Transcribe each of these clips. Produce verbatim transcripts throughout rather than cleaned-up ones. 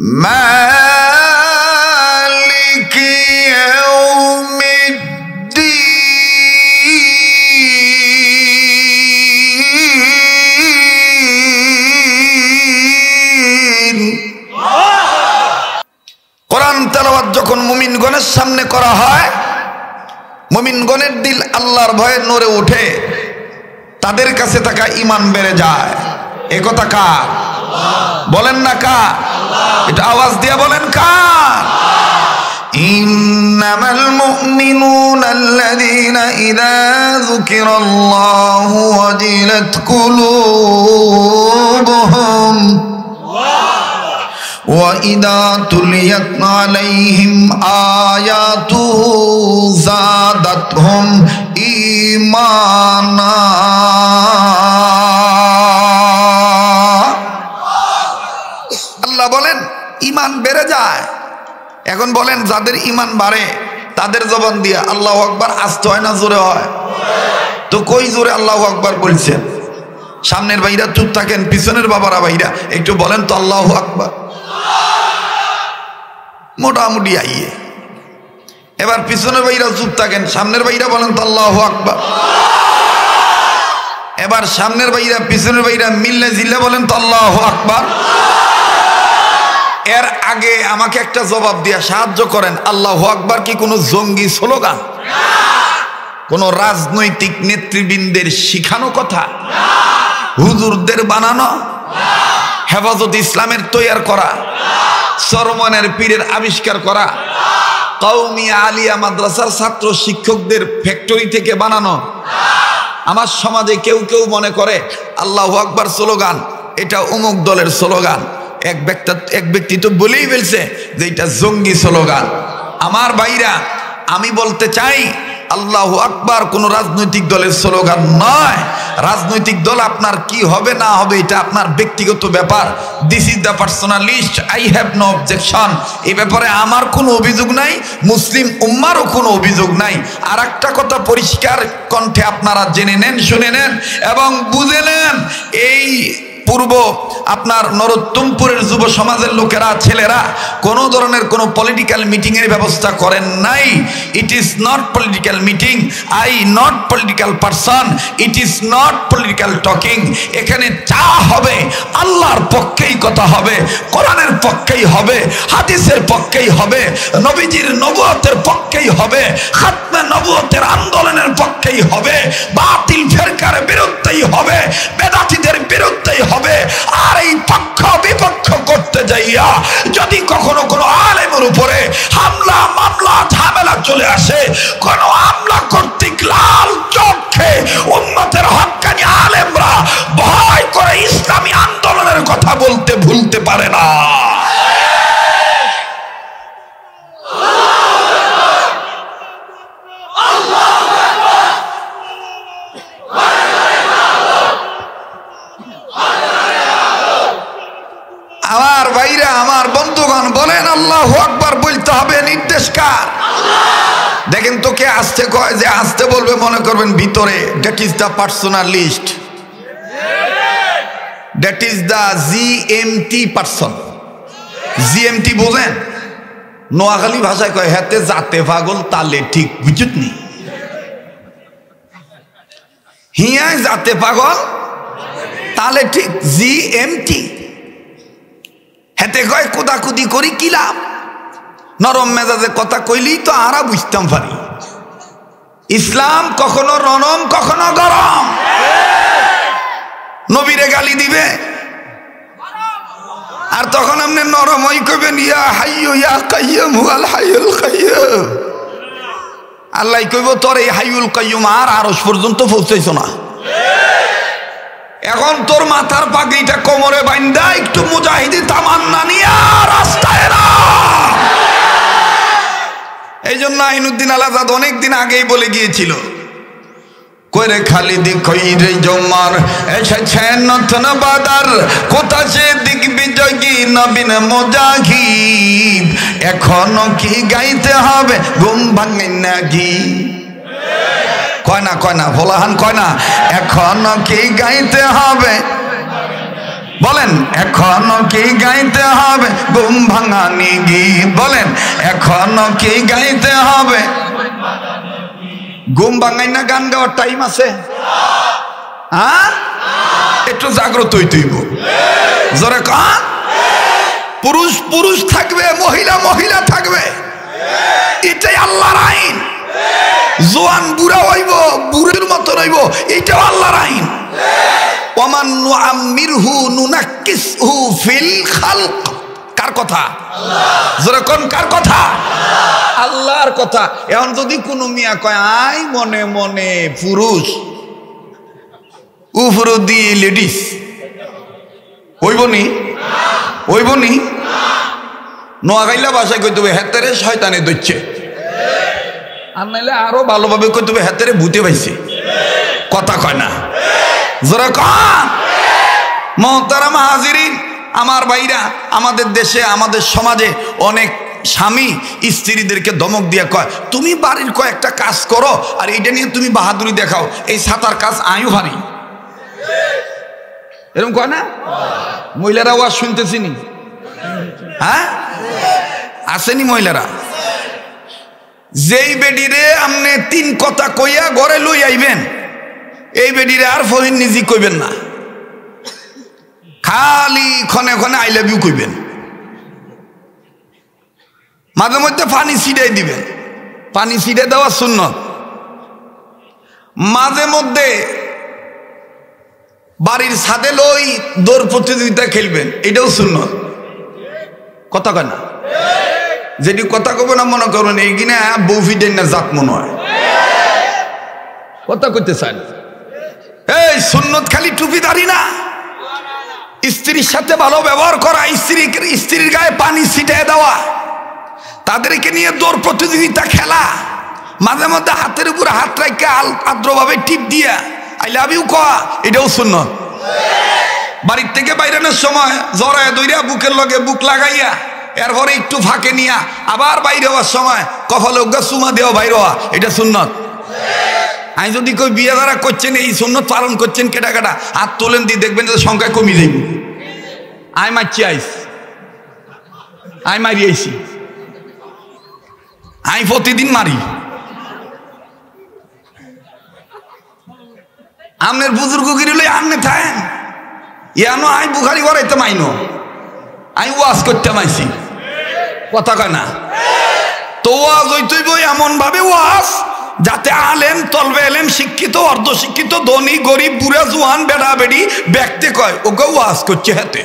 মালিকি ইয়াউমিদ্দিন। কোরআন তেলাওয়াত যখন মুমিনগণের সামনে করা হয়, মুমিনগণের দিল আল্লাহর ভয়ে নড়ে ওঠে, তাদের কাছে থাকা ঈমান বেড়ে যায়। এ কথা কার? বলেন না কার? এটা আওয়াজ দিয়ে বলেন কার? ইন্নামাল মুমিনুনা আল্লাযীনা ইযা যুকিরাল্লাহু ওয়াজিলাত কুলুবুহুম ওয়া ইযা তুলিয়াত আলাইহিম আয়াতুহু যাদাতহুম ঈমানা। আল্লাহ বলেন ঈমান বেড়ে যায়। এখন বলেন যাদের ঈমান বাড়ে তাদের জবান দিয়ে আল্লাহু আকবার আসতে হয় না জোরে হয়? তো কই জোরে আল্লাহু আকবার বলছেন? সামনের ভাইরা চুপ থাকেন, পিছনের বাবারা ভাইরা একটু বলেন তো আল্লাহু আকবার। মোটামুটি আইয়ে। এবার পিছনের ভাইরা চুপ থাকেন, সামনের ভাইরা বলেন তো আল্লাহু আকবার। এবার সামনের ভাইরা পিছনের ভাইরা মিললে জিল্লে বলেন তো আল্লাহু আকবার। এর আগে আমাকে একটা জবাব দিয়া সাহায্য করেন, আল্লাহু আকবার কি কোনো জঙ্গি স্লোগান? কোন রাজনৈতিক নেতৃবৃন্দের শিখানো কথা? হুজুরদের বানানো? হেফাজত ইসলামের তৈয়ার করা? সরমনের পীরের আবিষ্কার করা? কওমি আলিয়া মাদ্রাসার ছাত্র শিক্ষকদের ফ্যাক্টরি থেকে বানানো? আমার সমাজে কেউ কেউ মনে করে আল্লাহু আকবার স্লোগান এটা অমুক দলের স্লোগান। এক ব্যক্তি এক ব্যক্তি তো বলেই ফেলছে যে এটা জঙ্গি স্লোগান। আমার ভাইরা, আমি বলতে চাই আল্লাহু আকবার কোনো রাজনৈতিক দলের স্লোগান নয়। রাজনৈতিক দল আপনার কি হবে না হবে এটা আপনার ব্যক্তিগত ব্যাপার। This is the personal list, I have no objection. এই ব্যাপারে আমার কোনো অভিযোগ নাই, মুসলিম উম্মারও কোনো অভিযোগ নাই। আর একটা কথা পরিষ্কার কণ্ঠে আপনারা জেনে নেন, শুনে নেন এবং বুঝে নেন, এই পূর্ব আপনার নরোত্তমপুরের যুব সমাজের লোকেরা, ছেলেরা কোনো ধরনের কোনো পলিটিক্যাল মিটিংয়ের ব্যবস্থা করেন নাই। It is not political meeting, I not political person, it is not political talking. এখানে যা হবে আল্লাহর পক্ষেই কথা হবে, কোরআনের পক্ষেই হবে, হাদিসের পক্ষেই হবে, নবীজির নবুয়তের পক্ষেই হবে, খাতমে নবুয়তের আন্দোলনের পক্ষেই হবে, বাতিল ফেরকার বিরুদ্ধেই হবে, বেদাতীদের বিরুদ্ধেই হবে। আর এই পক্ষ বিপক্ষ করতে যাইয়া যদি কখনো কোনো আলেমের উপরে হামলা মামলা ঝামেলা চলে আসে, কোন হামলা কর্তৃক লাল চোখে উম্মতের হক্কানি আলেমরা ভয় করে ইসলামী আন্দোলনের কথা বলতে ভুলতে পারে না। আমার ভাইরা, আমার বন্ধুগণ, বলেন আল্লাহু আকবার বলতে হবে। নির্দেশ কার? দেখেন তো কে আসতে কয়, যে আসতে বলবে মনে করবেন ভিতরে। That is the personal list, that is the G M T person. G M T বোঝেন? নোয়াখালী ভাষায় কয় হেতে জাতে পাগল তালে ঠিক, বুঝুতনি? হিয়ায় জাতে পাগল তালে ঠিক, জি এম টি। হেতে কয় কোদাকুদি করি কি লাভ? নরম মেজাজে কথা কইলেই তো আরা বুঝতাম পারি। ইসলাম কখনো নরম কখনো গরম। নবীরে গালি দিবে আর তখন আপনি নরম হই কইবেন ইয়া হাইয়ু ইয়া কাইয়ুম হুয়াল হাইয়ুল কাইয়ুম। আল্লাহ কইব তোর এই হাইয়ুল কাইয়ুম আর আরশ পর্যন্ত পৌঁছাইছ না। এখন তোর মাথার পাগড়িটা কোমরে বাইন্দা একটু মুজাহিদি তামান্না নিয়ে রাস্তায় না। এই জন্য আইনুদ্দিন আল আজাদ অনেকদিন আগেই বলে গিয়েছিল, করে খালিদ খৈরে জমার এসেছেন নতুন বাদার, কোথা সে দিগ্বিজয়ী নবীন মুজাহিদ, এখনো কি গাইতে হবে ঘুম ভাঙে নাকি? কয় না কয় না ভোলাহান কয় না, এখনো কি গাইতে হবে বলেন এখনো কি গাইতে হবে ঘুম ভাঙানি গীত? বলেন এখনো কি গাইতে হবে? ঘুম ভাঙাই না গান গাওয়ার টাইম আছে? হ্যাঁ, একটু জাগ্রত হইতে হইব। জোরে কান। পুরুষ পুরুষ থাকবে, মহিলা মহিলা থাকবে, এটাই আল্লাহর আইন। জোয়ান বুড়া হইব, বুড়ের মতো রইব, এটাও আল্লাহর আইন। Oman নুআম্মিরহু নুনাক্কিসহু feel খালক। কার কথা? জোরে কোন কার কথা? আল্লাহর কথা। এখন যদি কোন মিয়া কয় আই মনে মনে পুরুষ, উপর দিয়ে লেডিস, হইবনি? হইবনি? নোয়াখাইলা ভাষায় কইতে হবে হেতেরে শয়তানে দইছে, আর নাইলে আরো ভালোভাবে কইতে হবে হেতেরে ভূতে পাইছে। কথা কয় না? জোরে কান। মুহতারাম হাজিরিন, আমার ভাইরা, আমাদের দেশে আমাদের সমাজে অনেক স্বামী স্ত্রীদেরকে ধমক দিয়ে কয় তুমি বাড়ির কয়েকটা কাজ করো আর এইটা নিয়ে তুমি বাহাদুরি দেখাও, এই সাতার কাজ আমিও পারি। এরকম কয় না? মহিলারা ওয়াজ শুনতেছি নি? হ্যাঁ, আসেনি মহিলারা? যেই বেডিরে আপনি তিন কথা কইয়া ঘরে লই আইবেন, এই বেডিরে আর ফহিন নিজি কইবেন না, খালি ক্ষণে ক্ষণে আই লাভ ইউ কইবেন, মাঝে মধ্যে পানি ছিটাই দিবেন। পানি ছিটাই দেওয়া সুন্নত। মাঝে মধ্যে বাড়ির ছাদে লই দৌড় প্রতিযোগিতা খেলবেন, এটাও সুন্নত। কথা কয় না? যেটি কথা কব না মনে করবেন এই কিনা বউ ফিডেন না জাত মনে হয়। কথা কইতে চান? এই সুন্নত খালি টুপি দাঁড়ি না, স্ত্রীর সাথে ভালো ব্যবহার করা, স্ত্রী স্ত্রীর গায়ে পানি ছিটিয়ে দেওয়া, তাদেরকে নিয়ে দৌড় প্রতিযোগিতা খেলা, মাঝে মধ্যে হাতের উপরে হাত রাখা আদ্রভাবে টিপ দিয়া আই লাভ ইউ কয়া, এটাও সুন্নত। বাড়ির থেকে বাইরানোর সময় জড়ায় দইরা বুকের লগে বুক লাগাইয়া এরপরে একটু ফাঁকে নিয়া আবার বাইরে হওয়ার সময় কপালে উগা চুমা দেওয়া বাইরে হওয়া, এটা সুন্নত। আমি যদি কই বিয়ে যারা করছেন এই সুন্নত পালন করছেন কেটা কেটা হাত তোলেন দিয়ে দেখবেন যে সংখ্যা কমে যাইব। আই মারছি আইস, আই মারি আইসি, আমি প্রতিদিন মারি। আমনের বুজুর্গ গিরিলে আমনে থাকেন ইয়ানো আই বুখারি করাইতে মাইনো, আমি ওয়াজ করতে মাইছি। কথা কয় না? তো ওয়াজ হইতেইব এমন ভাবে ওয়াজ যাতে আলেম তলবে এলেম শিক্ষিত অর্ধ শিক্ষিত ধনী গরিব বুড়া জোয়ান বেড়া বেড়ি ব্যক্তি কয় ওকে ওয়াজ করছে হাতে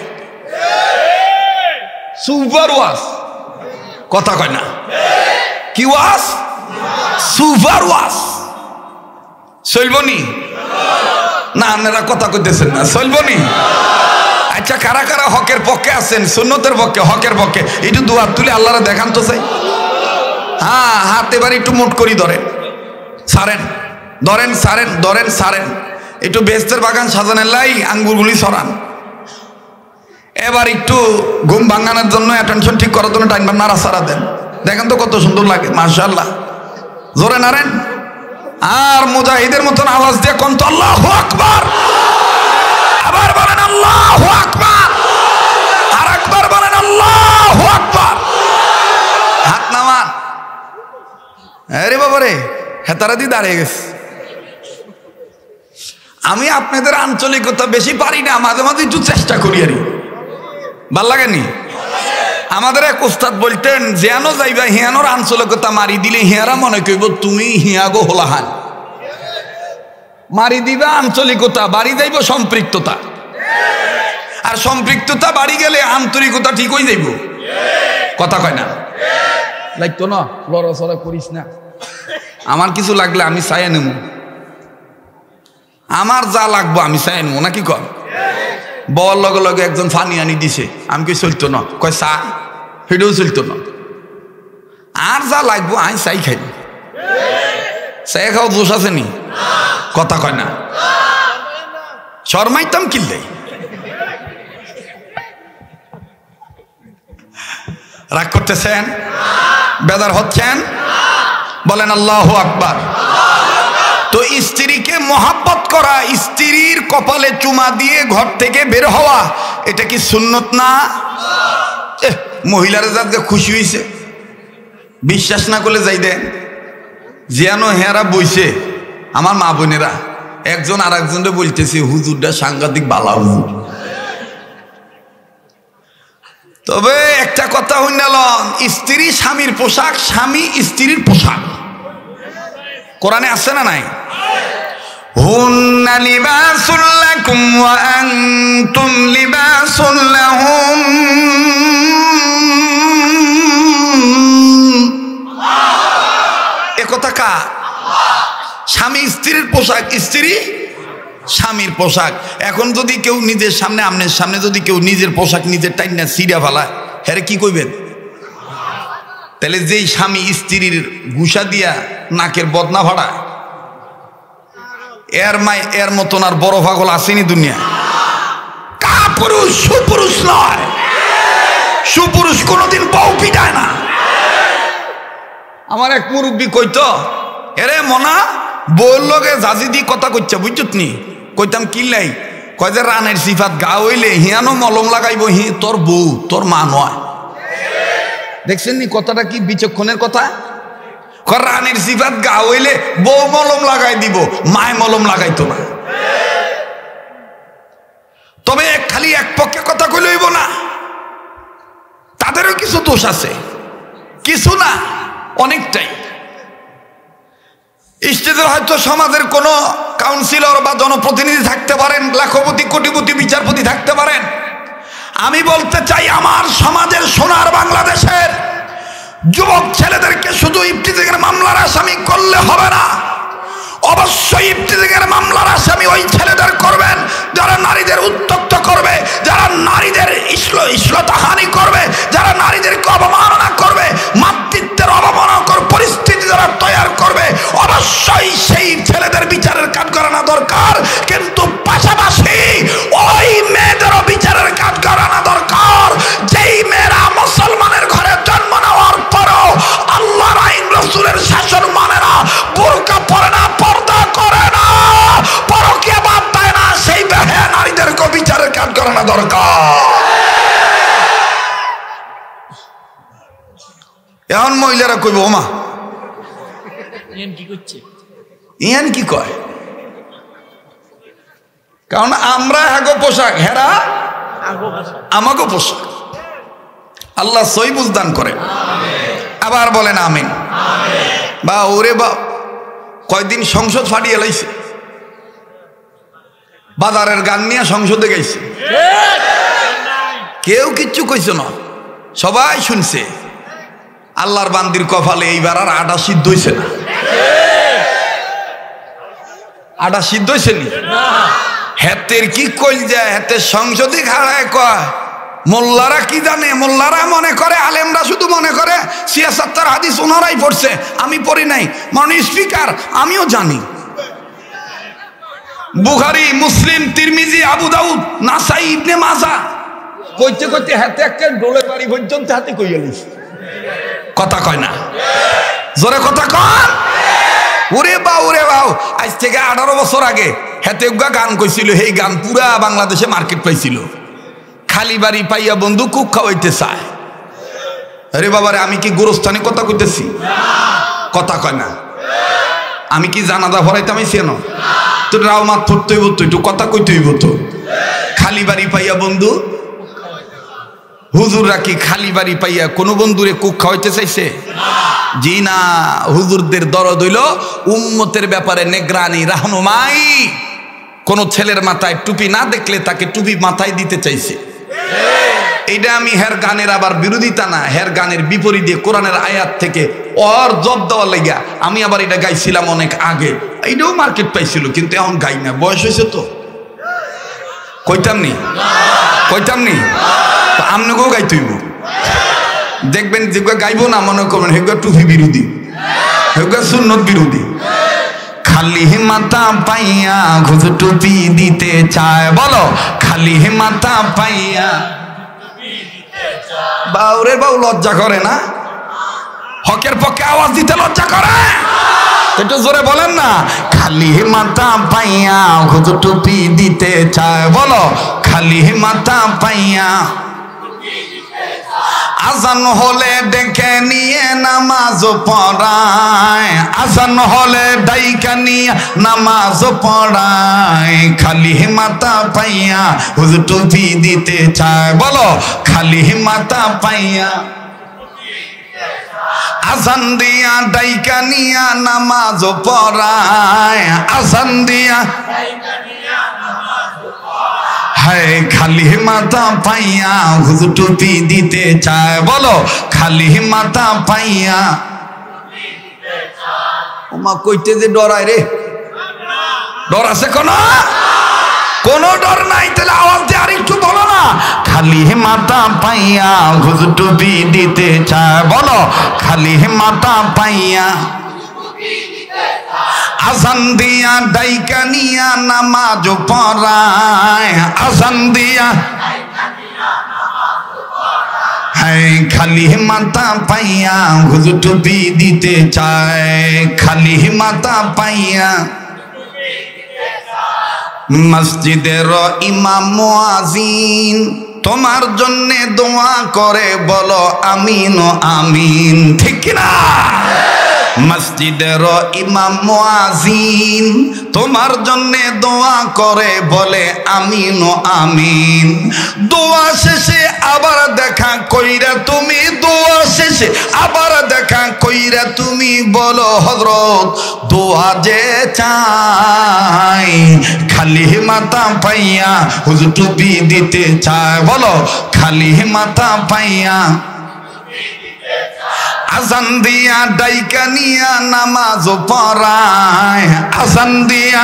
সুপার ওয়াজ। কথা কয় না? কি ওয়াজ? সুপার ওয়াজ। চলবনি না? আপনারা কথা কইতেছেন না, চলবনি? আচ্ছা, কারা কারা হকের পক্ষে আছেন, সুন্নতের পক্ষে, হকের পক্ষে, একটু দুয়ার তুলে আল্লাহরা দেখান তো চাই। হ্যাঁ, হাত এবার একটু মোট করি ধরেন, সারেন, ধরেন, সারেন, ধরেন, সারেন, একটু বেহেশতের বাগান সাজানের লাই আঙ্গুরগুলি সরান। এবার একটু ঘুম ভাঙানোর জন্য অ্যাটেনশন ঠিক করার জন্য টাইম নাড়া সারা দেন, দেখেন তো কত সুন্দর লাগে, মাশাআল্লাহ। জোরে নাড়েন আর মুজাহিদের মতন আওয়াজ দিয়ে কোন তো আল্লাহু আকবার। আবার বলেন আল্লাহু আকবার, আর একবার বলেন আল্লাহু আকবার। হাত নামান। আরে বাবারে, হেতারা দি দাঁড়িয়ে গেছে। আমি আপনাদের আঞ্চলিকতা বেশি পারি না, মাঝে মাঝে একটু চেষ্টা করি। আর ভাল লাগেনি? আমাদের এক উস্তাদ বলতেন যেন যাইবা হিয়ানোর আঞ্চলিকতা মারি দিলে হিয়ারা মনে করব তুমি হিয়াগো হোলাহান। মারি দিবা আঞ্চলিকতা, বাড়ি যাইব সম্পৃক্ততা, আর সম্পৃক্ততা বাড়ি গেলে আন্তরিকতা ঠিক হয়ে যাইব। কথা কয় না? লাগতো না লড়াচড়া করিস না, আমার কিছু লাগলে আমি চাই নেব, আমার যা লাগবো আমি চাই নেব, নাকি কর? বল লগে লগে একজন ফানি আনি দিছে, আমি কি চলতো না, কয় চা, সেটাও চলতো না। আর যা লাগবো আমি চাই খাই, চাই খাও দোষ আছে নি? কথা কয় না? শর্মাইতাম কিনলে। রাগ করতেছেন? বেদার হচ্ছেন? বলেন আল্লাহু আকবার। তো স্ত্রীকে মহাব্বত করা, স্ত্রীর কপালে চুমা দিয়ে ঘর থেকে বের হওয়া, এটা কি সুন্নত না? মহিলারা যাতে খুশি হয়েছে, বিশ্বাস না করলে যাই দেন জিয়ানো হেরা বইছে। আমার মা বোনেরা একজন আর একজনকে বলতেছে হুজুরটা সাংঘাতিক বালা হুজুর। তবে একটা কথা হইনালন, স্ত্রী স্বামীর পোশাক, স্বামী স্ত্রীর পোশাক কোরআনে আছে না নাই? হুন্না লিবাসুল লাকুম ওয়া আনতুম লিবাসুল লাহুম। এ কথা কা? স্বামী স্ত্রীর পোশাক, স্ত্রী স্বামীর পোশাক। এখন যদি কেউ নিজের সামনে, আমনের সামনে যদি কেউ নিজের পোশাক নিজের টাইনা সিরা ফেলায়, হ্যাঁ কি কইবেন? তাহলে যেই স্বামী স্ত্রীর গুসা দিয়া নাকের বদনা ভাড়ায়, এর মাই এর মতন আর বড় পাগল আসেনি দুনিয়া। কা পুরুষ? সুপুরুষ নয়। সুপুরুষ কোনোদিন বউ পিটায় না। আমার এক মুরব্বী কইতো, এরে মনা বউর লগে জাজি দি কথা কইছা বুঝছত নি? কইতাম কিল্লাই? কয় যে রানের সিফাত গা হইলে হিয়ানো মলম লাগাইব, হি তোর বউ তোর মা নয়। দেখছেন নি কথাটা কি বিচক্ষণের কথা? রানের সিফাত গা হইলে বউ মলম লাগাই দিব, মায় মলম লাগাইতো না। তবে খালি এক পক্ষে কথা কইলে হইব না, তাদেরও কিছু দোষ আছে, কিছু না অনেকটাই। স্টেজের হয়তো সমাজের কোন কাউন্সিলর বা জনপ্রতিনিধি থাকতে পারেন, লাখপতি কোটিপতি বিচারপতি থাকতে পারেন। আমি বলতে চাই আমার সমাজের সোনার বাংলাদেশের যুবক ছেলেদেরকে শুধু ইফতিজিংয়ের মামলার আসামি করলে হবে না, অবশ্যই ইফতিজিংয়ের মামলার আসামি ওই ছেলেদের করবেন যারা নারীদের উত্তক্ত করবে, যারা নারীদের শ্লীলতাহানি করবে, যারা নারীদেরকে অবমাননা করবে, মাতৃত্বের অবমাননাকর পরিস্থিতি যারা তৈরি করবে, অবশ্যই সেই ছেলেদের বিচারের কাজ করানো দরকার। কিন্তু পাশাপাশি ওই মেয়েদেরও বিচারের কাজ করানো দরকার যেই মেয়েরা মুসলমানের ঘরে জন্ম নেওয়ার পরও আল্লাহর আইন রাসূলের শাসন মানে না, বোরকা পরে না, পর্দা করে না, পরকীয়া বাদ দেয় না, সেই বেহায়া নারীদেরকে বিচারের কাজ করানো দরকার। এখন মহিলারা কইব ওমা ইয়ান কি করছে, ইয়ান কি কয়? কারণ আমরা হাগো পোশাক, হেরা আমাগো পোশাক। আল্লাহ সই বুঝদান করে। আবার বলেন আমিন। বা ওরে বা কয়দিন সংসদ ফাটিয়ে লাইছে, বাজারের গান নিয়ে সংসদে গাইছে, কেউ কিচ্ছু কইছে না, সবাই শুনছে। আল্লাহর বান্দির কপালে এইবার আর আটা সিদ্ধ হইছে না। আটা সিদ্ধ হইছে নি? হেতের কি কইল যায়, হেতের সংসদে খাড়ায় কয় মোল্লারা কি জানে, মোল্লারা মনে করে, আলেমরা শুধু মনে করে সিয়াসাত্তার হাদিস ওনারাই পড়ছে, আমি পড়ি নাই। মাননীয় স্পিকার আমিও জানি, বুখারী, মুসলিম, তিরমিজি, আবু দাউদ, নাসাই, ইবনে মাজাহ কইতে কইতে হাতে একটা ডোলে বাড়ি পর্যন্ত হাতে কইয়া লিস। কথা কয় না, জোরে কথা কন। ওরে বা ওরে বাউ, আজ থেকে আঠারো বছর আগে হাতে গান কইছিল, সেই গান পুরা বাংলাদেশে মার্কেট পাইছিল। খালি বাড়ি পাইয়া বন্ধু কুক খাওয়াইতে চায়। আরে বাবারে, আমি কি গোরস্থানে কথা কইতেছি? কথা কয় না। আমি কি জানাজা ভরাইতাম না? তো রাও মাত পড়তে হইব, তো একটু কথা কইতে হইব। তো খালি বাড়ি পাইয়া বন্ধু, হুজুররা কি খালি বাড়ি পাইয়া কোনো বন্ধুরে কুক খাওয়াইতে চাইছে? জি না, হুজুরদের দরদ হইল উম্মতের ব্যাপারে নেগরানি, রাহনুমাই। কোন ছেলের মাথায় টুপি না দেখলে তাকে টুপি মাথায় দিতে চাইছে। এইটা আমি হের গানের আবার বিরোধিতা না, হের গানের বিপরীতে কোরআনের আয়াত থেকে ওর জব দেওয়ার লাগিয়া আমি আবার এটা গাইছিলাম অনেক আগে। এইটাও মার্কেট পাইছিল, কিন্তু এখন গাই না, বয়স হয়েছে তো। কইতাম নি কইতাম নি আমনেকেও গাইতে হইব। দেখবেন যেগুলো গাইব না মনে করবেন হেগুলো টুপি বিরোধী, হেগুলো সুন্নত বিরোধী। খালি মাথা পাইয়া ঘুষ টুপি দিতে চায়, বলো খালি মাথা পাইয়া। বাউরে বাউ লজ্জা করে না? হকের পক্ষে আওয়াজ দিতে লজ্জা করে? একটু জোরে বলেন না। খালি মাথা পাইয়া হুজুর টুপি দিতে চায়, বলো খালি মাথা পাইয়া। আজান হলে ডেকে নিয়ে নামাজ পড়ায়, আজান হলে ডাইকা নিয়ে নামাজ পড়ায়, খালি মাথা পাইয়া হুজুর টুপি দিতে চায়, বলো খালি মাথা পাইয়া। আজান দিয়া ডাইকা নিয়া নামাজ পড়ায়, আজান দিয়া হায় খালি মাথা পাইয়া হুজুর টুপি দিতে চায়, বলো খালি মাথা পাইয়া। ওমা কইতে যে ডরায় রে, ডর আছে কোন? কোন ডর নাই, তাহলে আওয়াজ দিয়ে আর একটু বলো না, খালি মাথা পাইয়া হুজুর টুপি দিতে চায়, বলো খালি মাথা পাইয়া। আজান দিয়া ডাইকা নিয়া নামাজ পড়ায়, আজান দিয়া হায় খালি মাথা পাইয়া হুজুর টুপি দিতে চায়, খালি মাথা পাইয়া। মসজিদের ইমাম মুয়াজ্জিন তোমার জন্য দোয়া করে, বলো আমিন ও আমিন, ঠিক না? মসজিদের ইমাম মুয়াজ্জিন তোমার জন্য দোয়া করে, বলে আমিন ও আমিন। দোয়া শেষে আবার দেখা কইরা তুমি, দোয়া শেষে আবার দেখা কইরা তুমি বলো হযরত দোয়া যে চাই, খালি মাথা পাইয়া হুজুর টুপি দিতে চায়, বলো খালি মাথা পাইয়া। আজান দিয়া ডাইকা নিয়া নামাজ পড়ায়, আজান দিয়া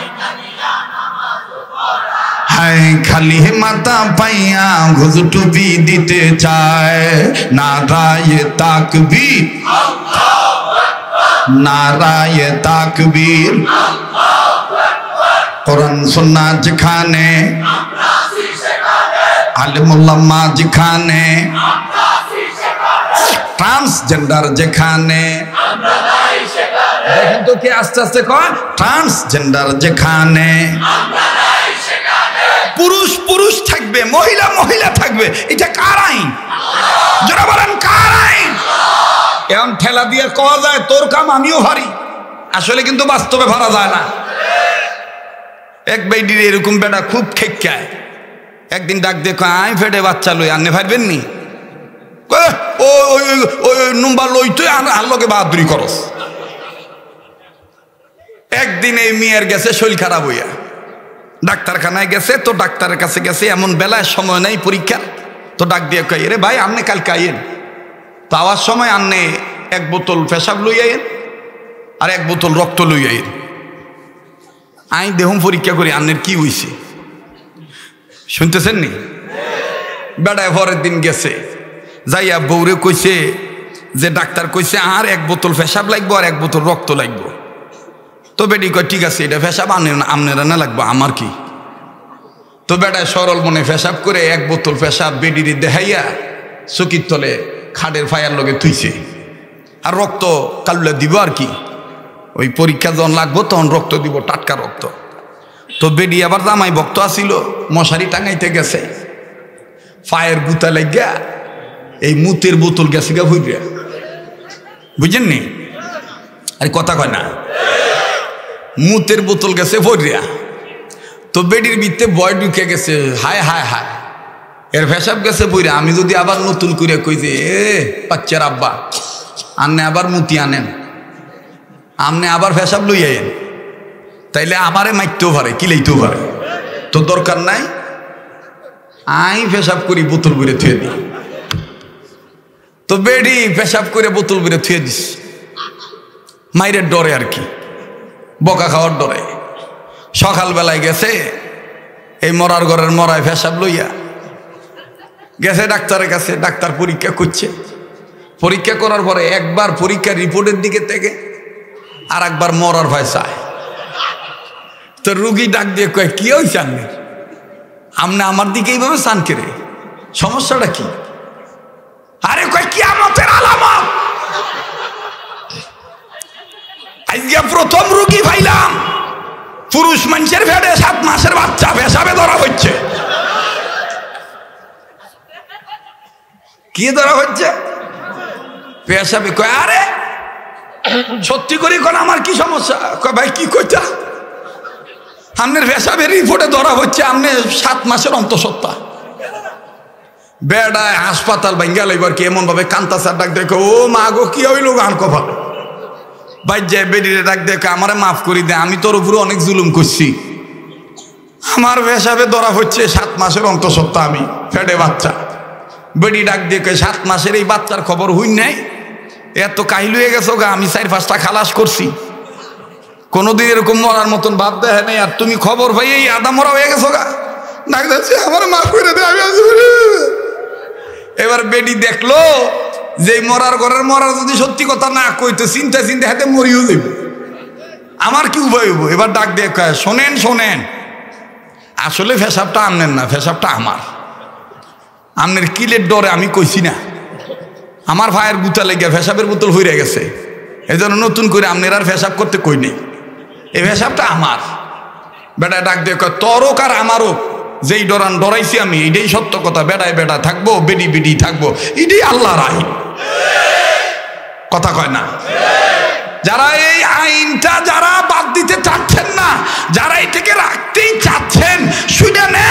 হায় খালি মাথা পাইয়া হুজুর টুপি দিতে চায়। নারায়ে তাকবীর, নারায়ে তাকবীর, কোরআন সুন্নাহ যেখানে, আলেম উলামা যেখানে, ট্রান্সজেন্ডার যেখানে, দেখেন তো কি আস্তে আস্তে কয়, ট্রান্সজেন্ডার যেখানে, পুরুষ পুরুষ থাকবে, মহিলা মহিলা থাকবে, এটা কার আইন? যারা বলেন কার আইন? এখন ঠেলা দিয়ে কওয়া যায় তোর কাম আমিও ভারি, আসলে কিন্তু বাস্তবে ভাড়া যায় না। এক বেডির এরকম বেটা খুব খেক্কায়, একদিন ডাক দিয়ে কয় আই ফেটে বাচ্চা লই আনতে পারবেন নি? নম্বর লই তুই আল্লোকে বাহাদুরি করস। একদিন এই মেয়ের গেছে শরীর খারাপ হইয়া, ডাক্তারখানায় গেছে, তো ডাক্তারের কাছে গেছে, এমন বেলায় সময় নাই পরীক্ষা, তো ডাক দিয়ে কই রে ভাই আপনি কালকে আইয়েন, তো আওয়ার সময় আননে এক বোতল পেশাব লই আইয়েন আর এক বোতল রক্ত লই আইয়েন। আই দেহুম পরীক্ষা করি আন্নের কি হইছে, শুনতেছেন নি? বেড়ায় পরের দিন গেছে, যাইয়া বউরে কইছে যে ডাক্তার কইছে আর এক বোতল পেশাব লাগবো আর এক বোতল রক্ত লাগবো। তো বেডি কয় ঠিক আছে, এটা পেশাব আপনারা না লাগবো, আমার কি? তো বেটায় সরল মনে পেশাব করে এক বোতল পেশাব বেডির দেখাইয়া চকির তলে খাটের ফায়ার লগে থুইছে, আর রক্ত কালুলে দিব আর কি, ওই পরীক্ষা যখন লাগবো তখন রক্ত দিব, টাটকা রক্ত। তো বেডি আবার জামাই ভক্ত আসিল, মশারি টাঙাইতে গেছে, ফায়ের গুতা লাগিয়া এই মুতের বোতল গেছে গা ভুইয়া, বুঝছেন নি? আরে কথা কয় না, মুতের বোতল গেছে ভরিয়া। তো বেডির ভিতরে বয় ঢুকে গেছে, হায় হায় হায় এর পেশাব গেছে বইরা। আমি যদি আবার নতুন করে কই যে এ বাচ্চার আব্বা আননে আবার মুতি আনেন, আমনে আবার পেশাব লই আইন, তাইলে আমারে মাইতেও পারে, কিলাইতেও পারে, তো দরকার নাই, আই পেশাব করি বোতল ভরে থুয়ে দিই। তো বেডি পেশাব করে বোতল ভরে থুয়ে দিস, মাইরের ডরে আর কি, বকা খাওয়ার ডরে। সকালবেলায় গেছে এই মরার ঘরের মরায় পেশাব লইয়া গেছে ডাক্তারের কাছে, ডাক্তার পরীক্ষা করছে। পরীক্ষা করার পরে একবার পরীক্ষার রিপোর্টের দিকে থেকে আর একবার মরার ভয় চায়। তো রুগী ডাক দিয়ে কয় কি হয়েছে আপনি, আপনি আমার দিকে এইভাবে চান কেড়ে, সমস্যাটা কি? আরে কয় কিয়ামতের আলামত, আজকে গিয়া প্রথম রুগী ভাইলাম পুরুষ মানুষের ফেডে সাত মাসের বাচ্চা পেশাবে ধরা হচ্ছে। কি ধরা হচ্ছে? পেশাবে। কয় আরে সত্যি করে কোন আমার কি সমস্যা? কয় ভাই কি কইতা? আপনার পেশাবের রিপোর্টে ধরা হচ্ছে আপনি সাত মাসের অন্তঃসত্ত্বা। বেড়ায় হাসপাতাল ভাঙ্গা লইবার কি এমন ভাবে কান্তাসার ডাক দেখো, ও মা গো কি হইল গান কভার ভাই যে বেডিরে ডাক দেখে আমারে মাফ করি দে, আমি তোর উপরে অনেক জুলুম করছি, আমার পেশাবে ধরা হচ্ছে সাত মাসের অন্তঃসত্ত্বা, আমি ফেডে বাচ্চা। বেডি ডাক দেখে সাত মাসের এই বাচ্চার খবর হই নাই, এত কাহিল হয়ে গেছো গা, আমি চার পাঁচটা খালাস করছি, কোনোদিন এরকম মরার মতন ভাব দেখে নাই, আর তুমি খবর ভাই এই আদা মরা হয়ে গেছো গা, ডাক যাচ্ছে আমার মাফ করে দে আমি। এবার বেডি দেখলো যে মরার ঘরের মরার যদি সত্যি কথা না কইতো চিন্তা চিন্তা হাতে মরিও দেব, আমার কি উপায় হইব? এবার ডাক দিয়ে কয় শোনেন শোনেন, আসলে ফেসাবটা আমনেন না, ফেসাবটা আমার। আমনের কিলের ডরে আমি কইছি না, আমার ভাইয়ের গুতা লেগে ফেসাবের বোতল হইরে গেছে, এই জন্য নতুন করে আমনের আর ফেসাব করতে কই নেই, এই ফেসাবটা আমার। বেটা ডাক দিয়ে কয় তোরও কার আমারও যেই ডরান ডরাইছি আমি, এইটাই সত্য কথা, বেড়ায় বেড়া থাকবো, বেডি বেডি থাকবো, এটাই আল্লাহর আইন। কথা কয় না? যারা এই আইনটা যারা বাদ দিতে চাচ্ছেন না, যারা এটাকে রাখতেই চাচ্ছেন, শুনে